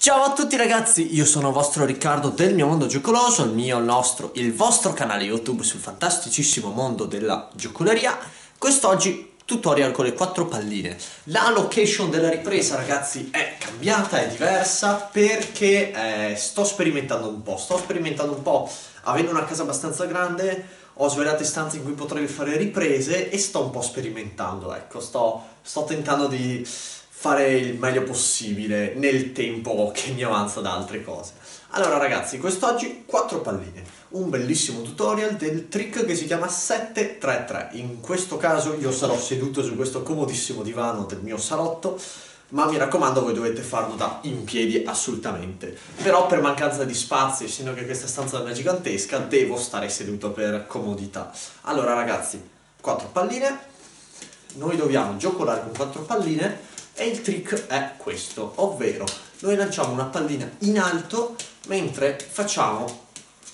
Ciao a tutti ragazzi, io sono vostro Riccardo del mio mondo giocoloso, il vostro canale YouTube sul fantasticissimo mondo della giocoleria. Quest'oggi tutorial con le 4 palline. La location della ripresa ragazzi è cambiata, è diversa perché sto sperimentando un po', avendo una casa abbastanza grande. Ho svariate stanze in cui potrei fare riprese e sto un po' sperimentando, ecco, sto tentando di fare il meglio possibile nel tempo che mi avanza da altre cose. Allora ragazzi, quest'oggi 4 palline, un bellissimo tutorial del trick che si chiama 733. In questo caso io sarò seduto su questo comodissimo divano del mio salotto, ma mi raccomando voi dovete farlo da in piedi assolutamente. Però per mancanza di spazio, essendo che questa stanza non è gigantesca, devo stare seduto per comodità. Allora ragazzi, 4 palline, noi dobbiamo giocolare con 4 palline. E il trick è questo, ovvero noi lanciamo una pallina in alto mentre facciamo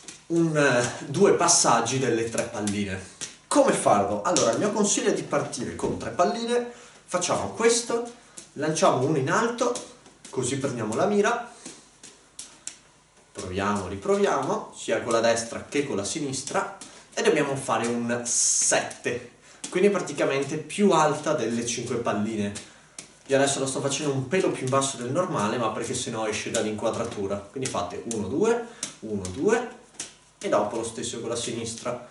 due passaggi delle 3 palline. Come farlo? Allora, il mio consiglio è di partire con 3 palline, facciamo questo, lanciamo una in alto, così prendiamo la mira, proviamo, riproviamo, sia con la destra che con la sinistra, e dobbiamo fare un 7, quindi praticamente più alta delle 5 palline. Io adesso lo sto facendo un pelo più in basso del normale, ma perché sennò esce dall'inquadratura. Quindi fate 1, 2, 1, 2 e dopo lo stesso con la sinistra.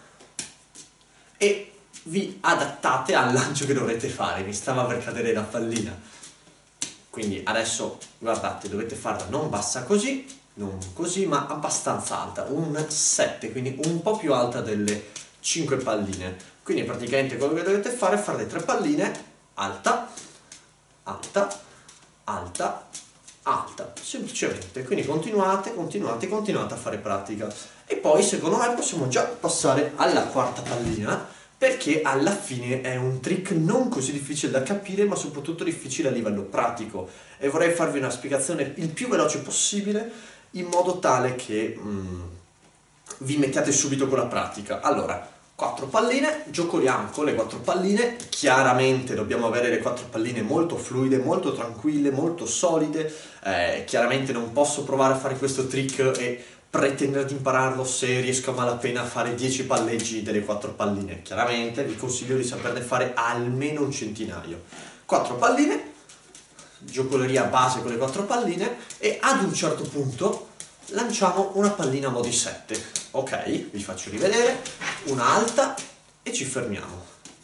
E vi adattate al lancio che dovrete fare. Mi stava per cadere la pallina. Quindi adesso, guardate, dovete farla non bassa così, non così, ma abbastanza alta. Un 7, quindi un po' più alta delle 5 palline. Quindi praticamente quello che dovete fare è fare le 3 palline, alta, alta, alta, alta, semplicemente. Quindi continuate a fare pratica. E poi secondo me possiamo già passare alla quarta pallina, perché alla fine è un trick non così difficile da capire, ma soprattutto difficile a livello pratico. E vorrei farvi una spiegazione il più veloce possibile, in modo tale che vi mettiate subito con la pratica. Allora, 4 palline, giocoliamo con le 4 palline, chiaramente dobbiamo avere le 4 palline molto fluide, molto tranquille, molto solide, chiaramente non posso provare a fare questo trick e pretendere di impararlo se riesco a malapena a fare 10 palleggi delle 4 palline. Chiaramente vi consiglio di saperne fare almeno un centinaio. 4 palline, giocoleria base con le 4 palline, e ad un certo punto lanciamo una pallina a mo' di 7. Ok, vi faccio rivedere, una alta e ci fermiamo,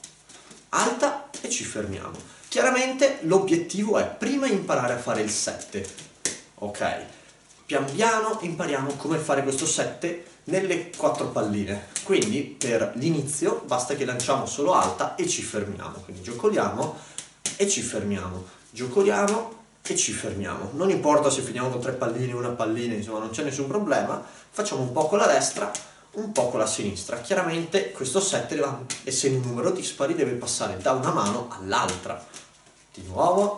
alta e ci fermiamo. Chiaramente l'obiettivo è prima imparare a fare il 7, ok? Pian piano impariamo come fare questo 7 nelle 4 palline, quindi per l'inizio basta che lanciamo solo alta e ci fermiamo, quindi giocoliamo e ci fermiamo, giocoliamo e ci fermiamo. Non importa se finiamo con 3 palline, una pallina, insomma non c'è nessun problema. Facciamo un po' con la destra, un po' con la sinistra. Chiaramente questo 7, essendo un numero dispari, deve passare da una mano all'altra. Di nuovo.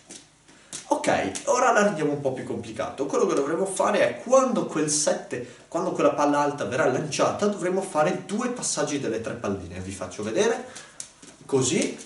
Ok, ora la rendiamo un po' più complicato. Quello che dovremo fare è, quando quel 7, quando quella palla alta verrà lanciata, dovremo fare 2 passaggi delle 3 palline. Vi faccio vedere. Così.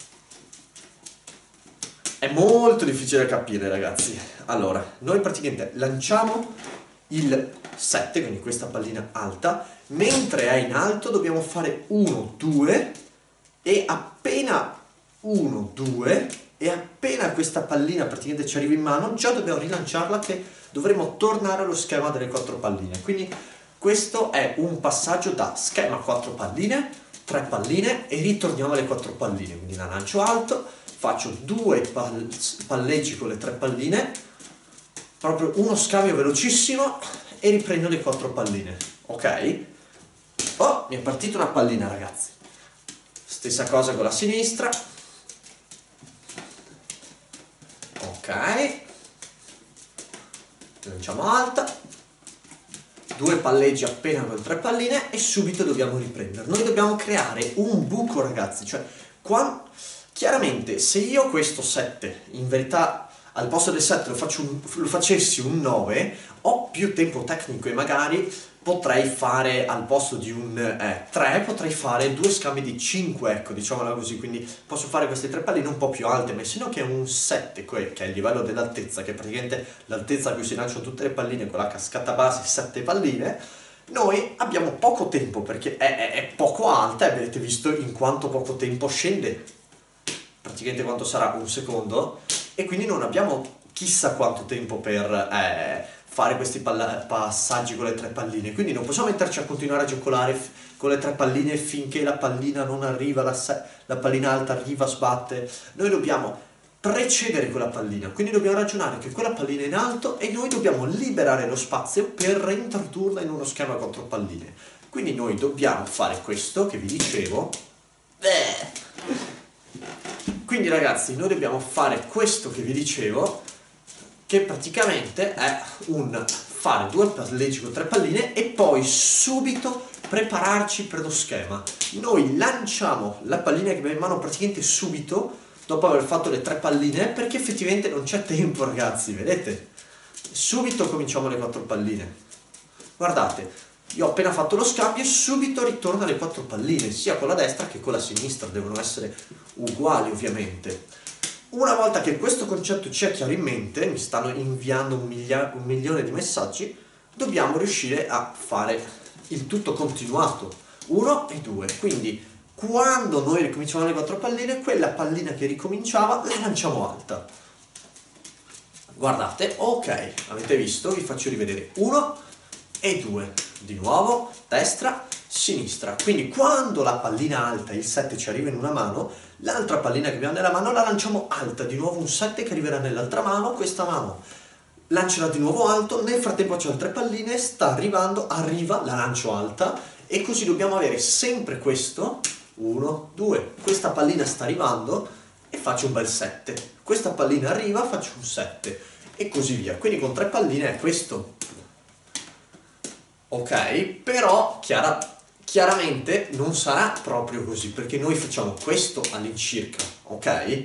È molto difficile da capire ragazzi. Allora, noi praticamente lanciamo il 7, quindi questa pallina alta, mentre è in alto dobbiamo fare 1, 2 e appena 1, 2 e appena questa pallina praticamente ci arriva in mano già dobbiamo rilanciarla, che dovremo tornare allo schema delle 4 palline. Quindi questo è un passaggio da schema 4 palline, 3 palline e ritorniamo alle 4 palline. Quindi la lancio alto, faccio 2 palleggi con le 3 palline, proprio uno scambio velocissimo e riprendo le 4 palline, ok? Oh, mi è partita una pallina ragazzi. Stessa cosa con la sinistra, ok, lanciamo alta, 2 palleggi appena con 3 palline e subito dobbiamo riprendere. Noi dobbiamo creare un buco ragazzi, cioè chiaramente se io questo 7 in verità al posto del 7 lo facessi un 9, ho più tempo tecnico e magari potrei fare al posto di un 3, potrei fare 2 scambi di 5, ecco, diciamola così, quindi posso fare queste 3 palline un po' più alte, ma se no che è un 7, che è il livello dell'altezza, che è praticamente l'altezza a cui si lanciano tutte le palline con la cascata base, 7 palline, noi abbiamo poco tempo perché è poco alta e avete visto in quanto poco tempo scende, praticamente quanto sarà un secondo, e quindi non abbiamo chissà quanto tempo per fare questi passaggi con le 3 palline, quindi non possiamo metterci a continuare a giocare con le 3 palline finché la pallina non arriva, la pallina alta arriva, sbatte. Noi dobbiamo precedere quella pallina, quindi dobbiamo ragionare che quella pallina è in alto e noi dobbiamo liberare lo spazio per reintrodurla in uno schema 4 palline. Quindi noi dobbiamo fare questo che vi dicevo. Quindi ragazzi, noi dobbiamo fare questo che vi dicevo, che praticamente è un fare 2 palleggi con 3 palline e poi subito prepararci per lo schema. Noi lanciamo la pallina che abbiamo in mano praticamente subito dopo aver fatto le 3 palline, perché effettivamente non c'è tempo ragazzi, vedete? Subito cominciamo le 4 palline. Guardate, io ho appena fatto lo scambio e subito ritorno alle 4 palline, sia con la destra che con la sinistra, devono essere uguali ovviamente. Una volta che questo concetto ci è chiaro in mente, mi stanno inviando un milione di messaggi, dobbiamo riuscire a fare il tutto continuato, 1 e 2, quindi quando noi ricominciamo le 4 palline, quella pallina che ricominciava la lanciamo alta. Guardate, ok, avete visto? Vi faccio rivedere 1 e 2, di nuovo, destra, sinistra. Quindi quando la pallina alta, il 7, ci arriva in una mano, l'altra pallina che abbiamo nella mano la lanciamo alta, di nuovo un 7 che arriverà nell'altra mano, questa mano lancerà di nuovo alto, nel frattempo c'è altre palline, sta arrivando, arriva, la lancio alta, e così dobbiamo avere sempre questo. 1, 2, questa pallina sta arrivando e faccio un bel 7, questa pallina arriva, faccio un 7 e così via. Quindi con 3 palline è questo, ok? Però chiaramente non sarà proprio così, perché noi facciamo questo all'incirca, ok?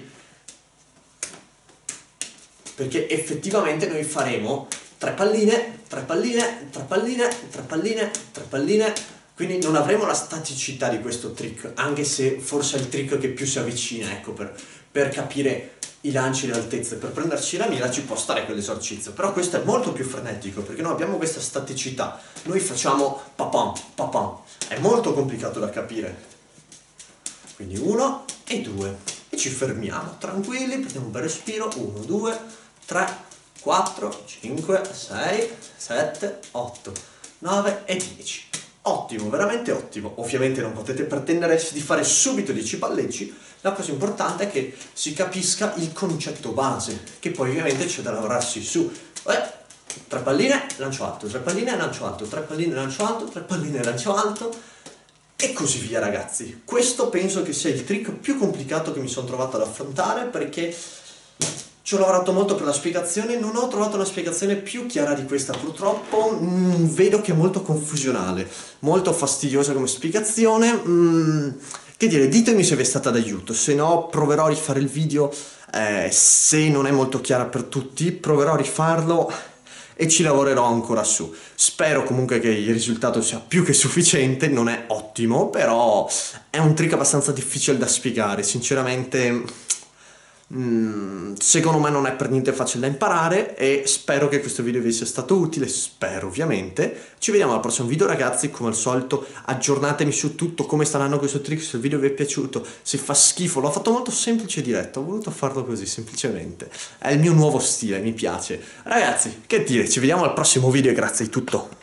Perché effettivamente noi faremo 3 palline, 3 palline, 3 palline, 3 palline, 3 palline. Quindi non avremo la staticità di questo trick, anche se forse è il trick che più si avvicina, ecco, per capire i lanci e le altezze, per prenderci la mira ci può stare quell'esercizio, però questo è molto più frenetico, perché noi abbiamo questa staticità, noi facciamo papam, papam, è molto complicato da capire. Quindi 1 e 2, e ci fermiamo, tranquilli, prendiamo un bel respiro, 1, 2, 3, 4, 5, 6, 7, 8, 9 e 10. Ottimo, veramente ottimo. Ovviamente non potete pretendere di fare subito 10 palleggi, la cosa importante è che si capisca il concetto base, che poi ovviamente c'è da lavorarsi su. 3 palline, lancio alto, 3 palline, lancio alto, 3 palline, lancio alto, 3 palline, lancio alto, e così via ragazzi. Questo penso che sia il trick più complicato che mi sono trovato ad affrontare, perché ci ho lavorato molto per la spiegazione, non ho trovato una spiegazione più chiara di questa purtroppo, vedo che è molto confusionale, molto fastidiosa come spiegazione, che dire, ditemi se vi è stata d'aiuto, se no proverò a rifare il video, se non è molto chiara per tutti, proverò a rifarlo e ci lavorerò ancora su. Spero comunque che il risultato sia più che sufficiente, non è ottimo, però è un trick abbastanza difficile da spiegare, sinceramente. Secondo me non è per niente facile da imparare e spero che questo video vi sia stato utile, spero ovviamente. Ci vediamo al prossimo video ragazzi, come al solito aggiornatemi su tutto, come sta andando questo trick, se il video vi è piaciuto, se fa schifo, l'ho fatto molto semplice e diretto, ho voluto farlo così semplicemente, è il mio nuovo stile, mi piace. Ragazzi, che dire, ci vediamo al prossimo video e grazie di tutto.